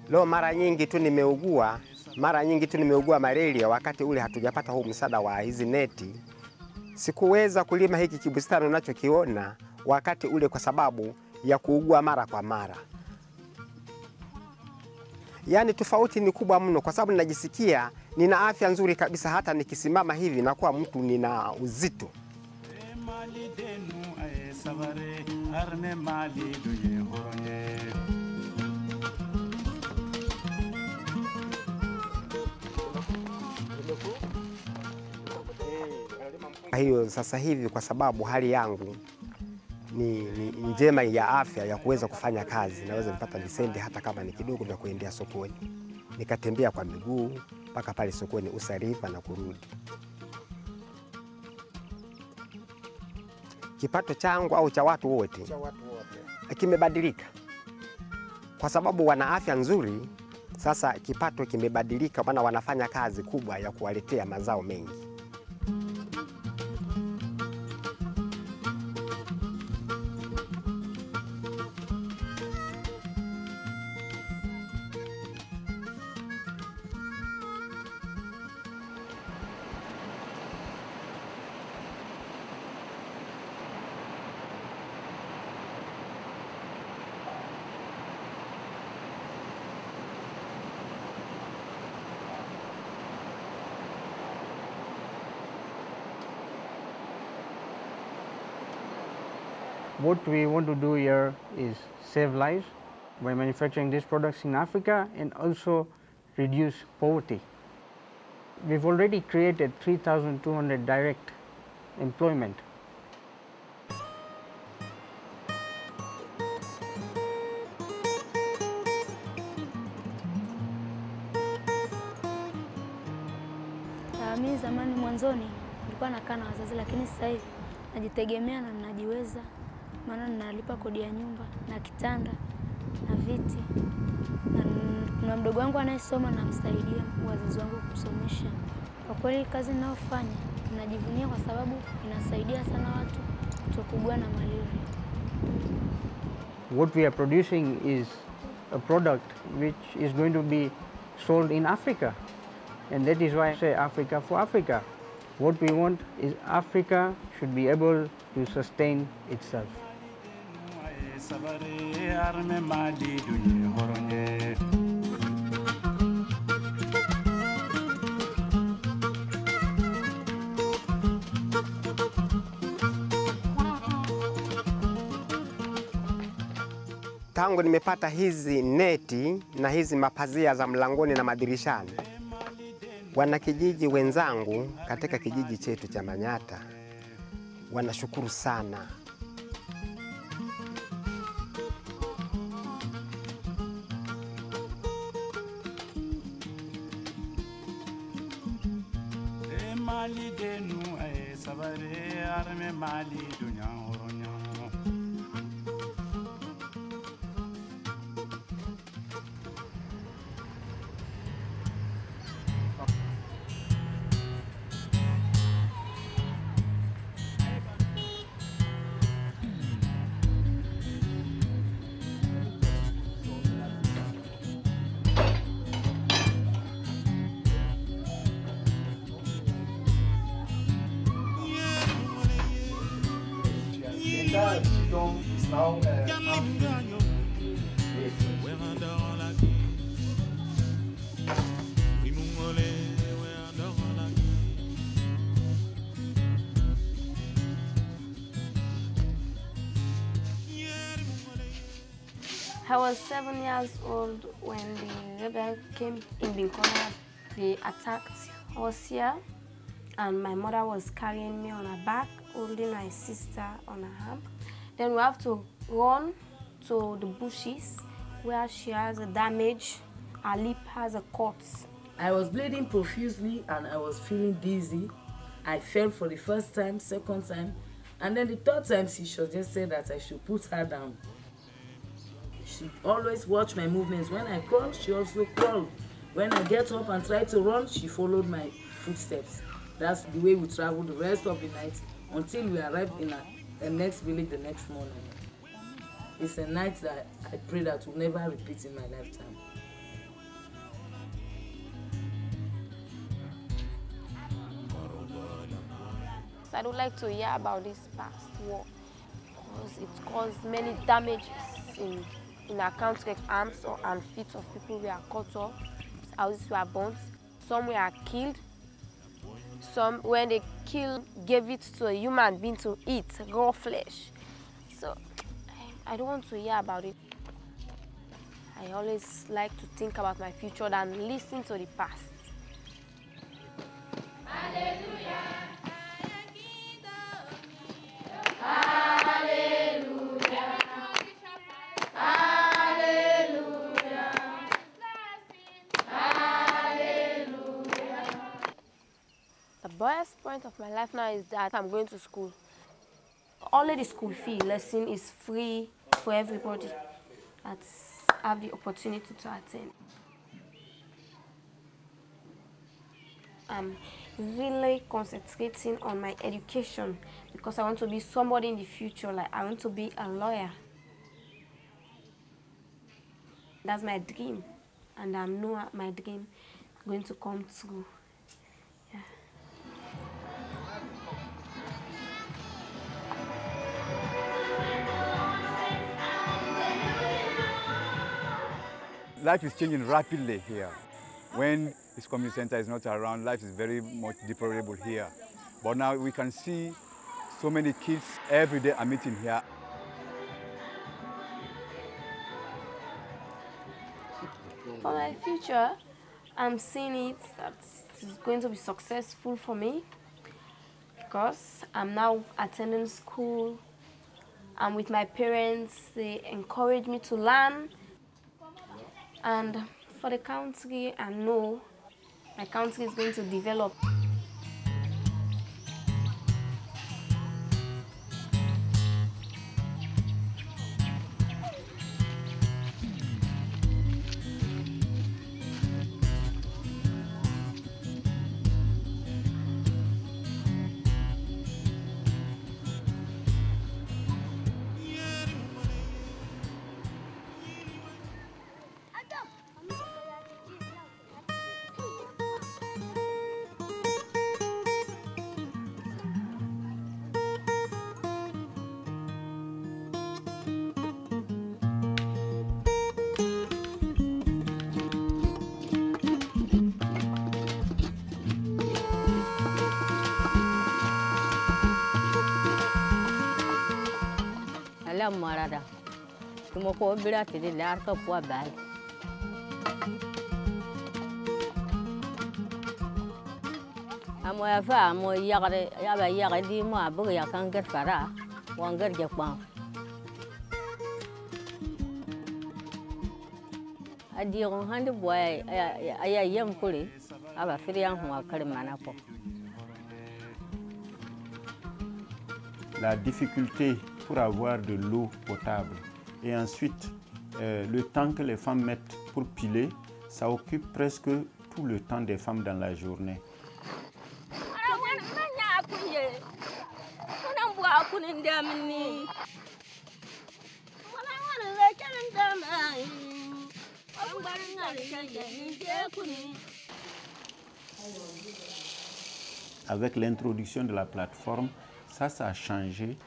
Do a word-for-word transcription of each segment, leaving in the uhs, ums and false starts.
Leo mara nyingi tu nimeugua, mara nyingi tu nimeugua malaria wakati ule hatujapata huu msaada wa hizi neti. Sikuweza kulima hiki kibustani unachokiona wakati ule kwa sababu ya kuugua mara kwa mara. Yaani tofauti ni kubwa mno kwa sababu ninajisikia nina afya nzuri kabisa, hata nikisimama hivi na kuwa mtu nina uzito. Kwa hiyo sasa hivi kwa sababu hali yangu ni, ni njema ya afya ya kuweza kufanya kazi, naweza nipata visende hata kama ni kidogo vya kuendea sokoni. Nikatembea kwa miguu mpaka pale sokoni Usariva na kurudi. Kipato changu au cha watu wote, cha watu wote kimebadilika. Kwa sababu wana afya nzuri, sasa kipato kimebadilika, maana wanafanya kazi kubwa ya kuwaletea mazao mengi. What we want to do here is save lives by manufacturing these products in Africa and also reduce poverty. We've already created three thousand two hundred direct employment. Mimi zamani mwanzoni nilikuwa nakaa na wazazi, lakini sasa hivi najitegemea na ninajiweza, maana ninalipa kodi ya nyumba na kitanda na viti, na kuna mdogo wangu anayesoma na msaidia wazazi wangu kumsomesha. Kwa kweli kazi ninayofanya ninajivunia kwa sababu inasaidia sana watu kutokugua na malaria. What we are producing is a product which is going to be sold in Africa, and that is why I say Africa for Africa. What we want is Africa should be able to sustain itself. Tangu nimepata hizi neti na hizi mapazia za mlangoni na madirishani, wanakijiji wenzangu katika kijiji chetu cha Manyata wanashukuru sana. I was seven years old when the rebel came in Binkona. They attacked us here, and my mother was carrying me on her back, holding my sister on her arm. Then we have to run to the bushes where she has a damage, her lip has a cut. I was bleeding profusely and I was feeling dizzy. I fell for the first time, second time, and then the third time she just said that I should put her down. She always watched my movements. When I crawl, she also crawled. When I get up and try to run, she followed my footsteps. That's the way we traveled the rest of the night until we arrived in a, the next village the next morning. It's a night that I pray that will never repeat in my lifetime. I don't like to hear about this past war because it caused many damages in, in our country. Arms or, and feet of people were cut off, houses were burnt, some were killed, some, when they killed, gave it to a human being to eat, raw flesh. So I, I don't want to hear about it. I always like to think about my future than listen to the past. Hallelujah. Hallelujah. Hallelujah. Hallelujah. The best point of my life now is that I'm going to school. Already school fee lesson is free for everybody that have the opportunity to attend. I'm really concentrating on my education because I want to be somebody in the future. Like, I want to be a lawyer. That's my dream, and I know my dream is going to come true. Yeah. Life is changing rapidly here. When this community center is not around, life is very much deplorable here. But now we can see so many kids every day are meeting here. For my future, I'm seeing it that it's going to be successful for me because I'm now attending school. I'm with my parents. They encourage me to learn. And for the country, I know my country is going to develop. Marada, como ko bira te de lar ka po bal. Amo ya fa amo ya gare ya ba ya di mo abu ya kan gar fara wan gar je kwa. Adi on hande boy aya yam kuli aba firi an ho akare mana ko. La difficulté pour avoir de l'eau potable. Et ensuite, euh, le temps que les femmes mettent pour piler, ça occupe presque tout le temps des femmes dans la journée. Avec l'introduction de la plateforme, ça, ça a changé.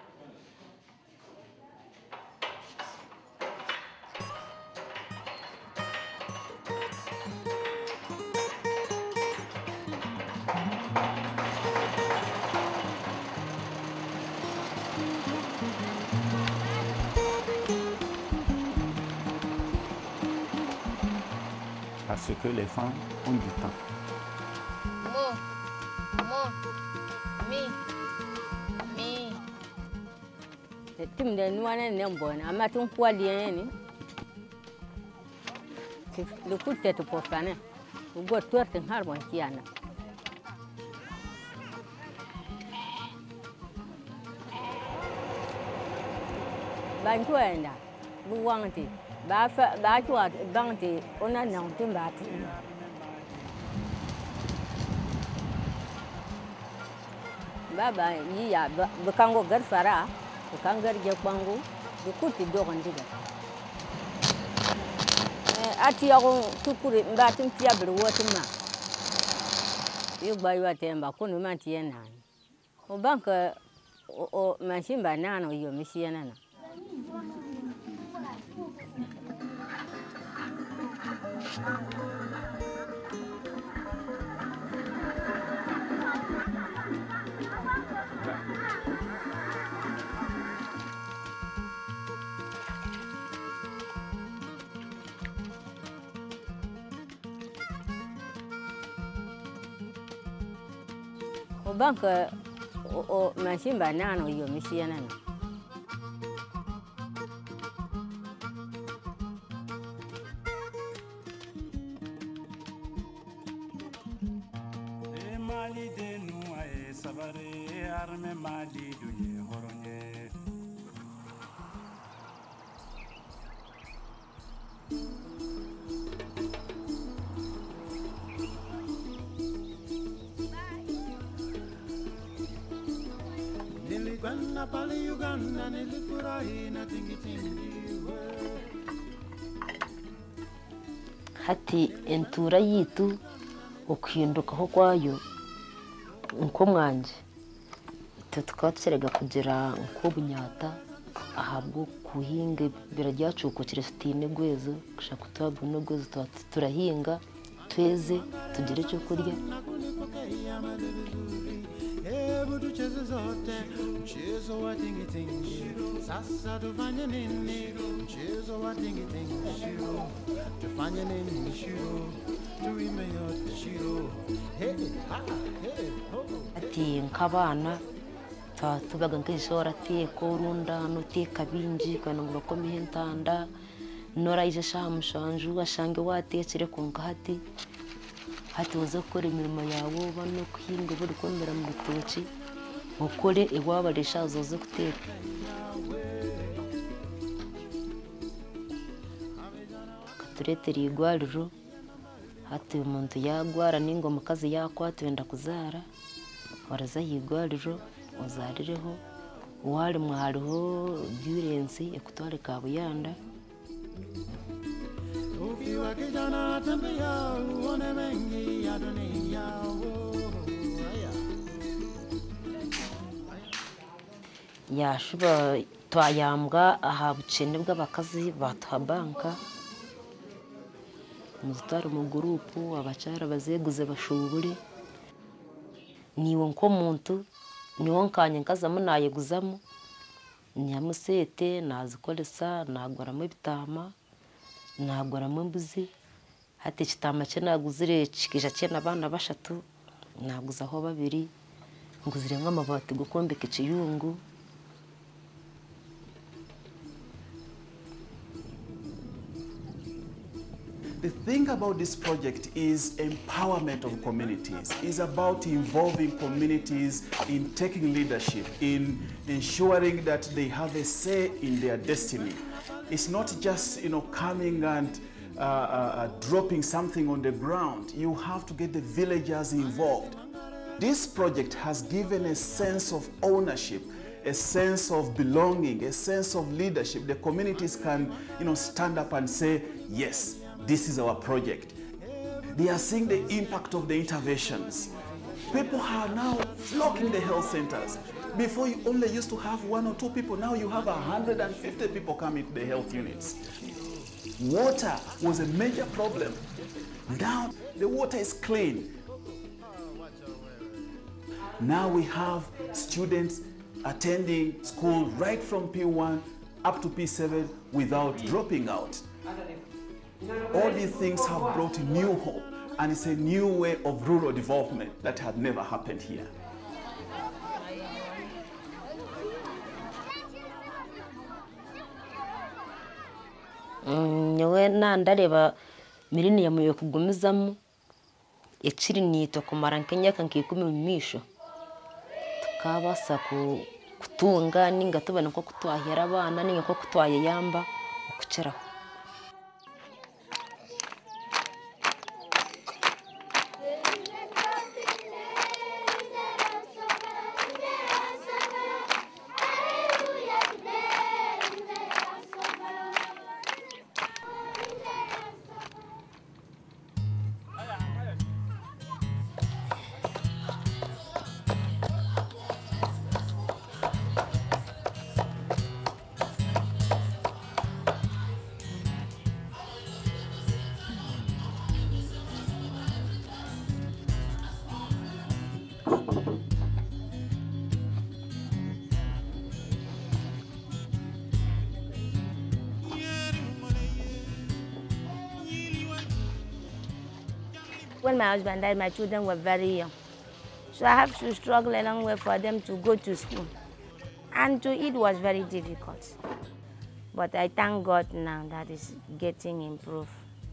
Parce que les femmes ont du temps. Mo, mo, mi, mi. Tim de nuane nembona, amatum kwa lieni. Le coup de tête pour faire, vous go tout en harmonie kiana. Bantuenda, bu wanti. Ba fa ba tuwa banti ona nang timbati. Baba yi ya bukango gar fara, bukangar je kwangu, bukuti dogon diga. Eh ati yago tukuri mbatim tiabru wotima. Yu bayu atemba kunu manti yenan. O banka o machine ba nano yo misiana na. O banka o machine ba nano yo misiana na. hati entura yitu okuhindukaho kwayo nko mwanje tukaba tuserega kugira nk'obunyata ahabwo kuhinga birajyacukukire tutine gwezo kushaka kutwabona gwezo turahinga tweze tugire cyo kurya. Tucheze zote mchezo wa tingi tingi, sasa tufanye nini? Mchezo wa tingi tingi shiro, tufanye nini shiro, tuime yote shiro. Hey ha hey ho. Ati nkabana tubaga nk'ishora teko rundano teka binji kana ngo bakomeye ntanda nora ije shamushanju ashange watekere konka hati hati uza gukora imirimo yawo bano kuhinga buri komera mu rutoki ukore iwaba rishazo zo guteka. Katuretera igwariro hati umuntu yagwara ningo mukazi yakwata wenda kuzara waraza yigwariro uzarireho wari mwariho violence ekutware kabuyanda. Ukiwa kijana tembea uone mengi ya dunia. Yashuba twayambwa aha bucene bw'abakazi batuha banka muzitwara mu gurupu abacara bazeguze bashubure niwo nko muntu niwo nkanye nkazamo nayeguzamo nyamusete nazikolesa nagoramo ibitama nagoramo mbuzi hati kitama cye naguzire kikija cye nabana bashatu naguzaho babiri nguzire nk'amabati gukombeka ikiyungu. The thing about this project is empowerment of communities. It's about involving communities in taking leadership, in ensuring that they have a say in their destiny. It's not just, you know, coming and uh, uh, dropping something on the ground. You have to get the villagers involved. This project has given a sense of ownership, a sense of belonging, a sense of leadership. The communities can, you know, stand up and say, yes, this is our project. They are seeing the impact of the interventions. People are now flocking the health centers. Before you only used to have one or two people, now you have one hundred fifty people coming to the health units. Water was a major problem. Now the water is clean. Now we have students attending school right from P one up to P seven without dropping out. All these things have brought a new hope, and it's a new way of rural development that had never happened here. Nyewe nandareba mirini ya muyo kugumizamo ekiri nito kumara nk'emyaka nk'ikumi mu misho tukabasa kutunga ninga tubona ko kutwahera abana ninga ko kutwayeyamba okukiraho. When my husband died, my children were very young. So I have to struggle a long way for them to go to school. And to eat was very difficult. But I thank God now that it's getting improved.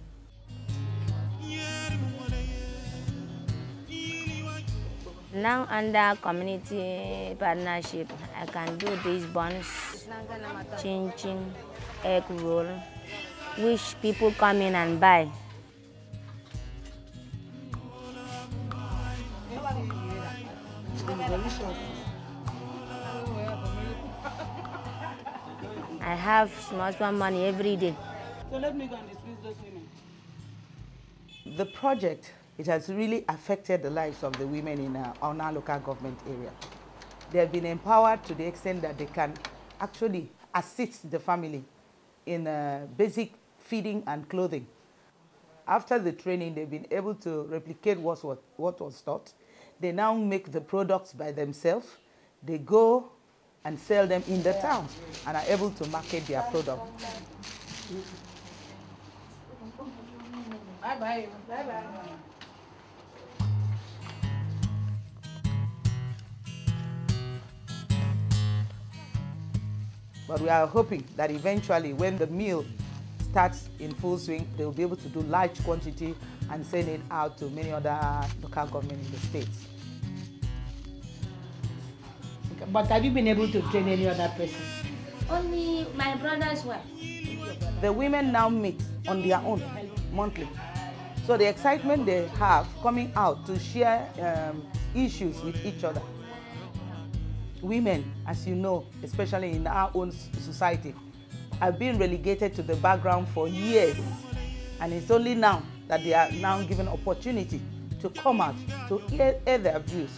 Now under community partnership, I can do these buns, chin chin, egg roll, which people come in and buy. I have small, small money every day. So let me go and dismiss those women. The project, it has really affected the lives of the women in our, on our local government area. They have been empowered to the extent that they can actually assist the family in uh, basic feeding and clothing. After the training, they've been able to replicate what was, what was taught. They now make the products by themselves. They go and sell them in the town and are able to market their product. Bye-bye. Bye-bye. But we are hoping that eventually when the mill starts in full swing, they will be able to do large quantity and send it out to many other local governments in the states. But have you been able to train any other person? Only my brother's wife. The women now meet on their own monthly. So the excitement they have coming out to share um, issues with each other. Women, as you know, especially in our own society, have been relegated to the background for years. And it's only now that they are now given opportunity to come out, to hear, hear their views.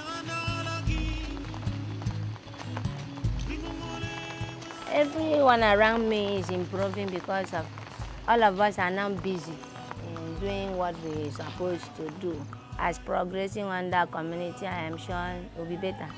Everyone around me is improving because of all of us are now busy in doing what we're supposed to do. As progressing on that community, I am sure it will be better.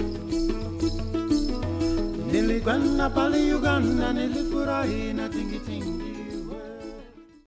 Niligwana pale Uganda nilifurahi na tingiti